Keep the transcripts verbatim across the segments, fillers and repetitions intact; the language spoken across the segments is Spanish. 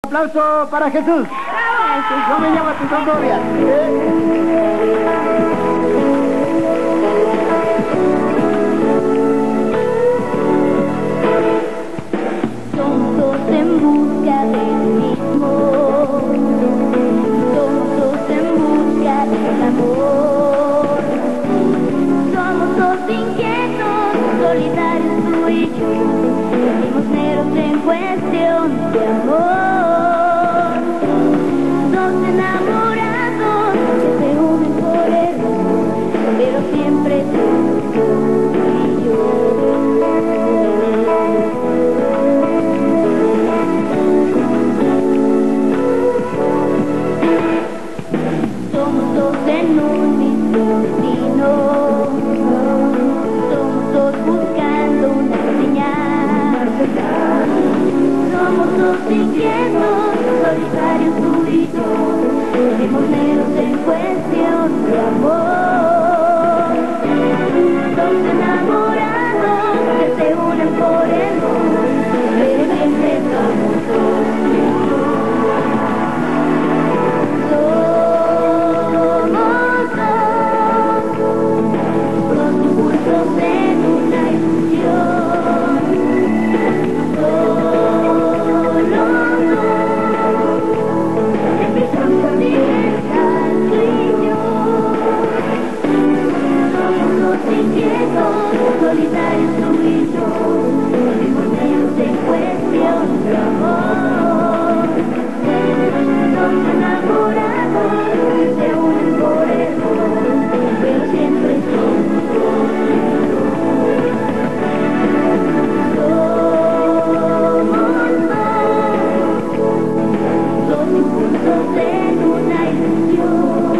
Aplauso para Jesús. No me llamas tu novia. Somos dos en busca del mismo, somos dos en busca del amor. Somos dos inquietos, solitarios tú y yo, limosneros en cuestión de amor. Dos enamorados que se unen por error, pero siempre tú y yo. Somos dos en un mismo destino, somos dos buscando una señal. Somos dos inquietos, solitarios tú y yo, limoneros en cuestión de amor. Dos enamorados que se unen por el amor, pero siempre somos dos. Solitarios tú y yo, limoneros en cuestión de amor. Dos enamorados que se unen por error, pero siempre somos dos. Somos dos, dos impulsos en una ilusión.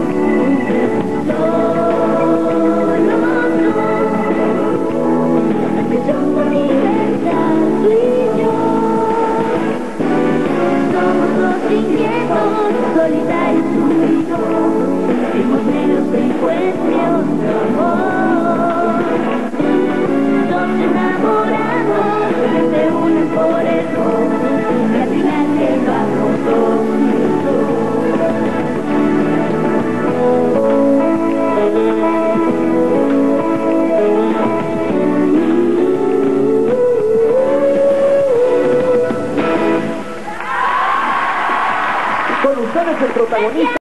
Solitarios tú y yo, limoneros en cuestión de amor. Dos enamorados que se unen por error, y al final quedamos dos Con ustedes el protagonista.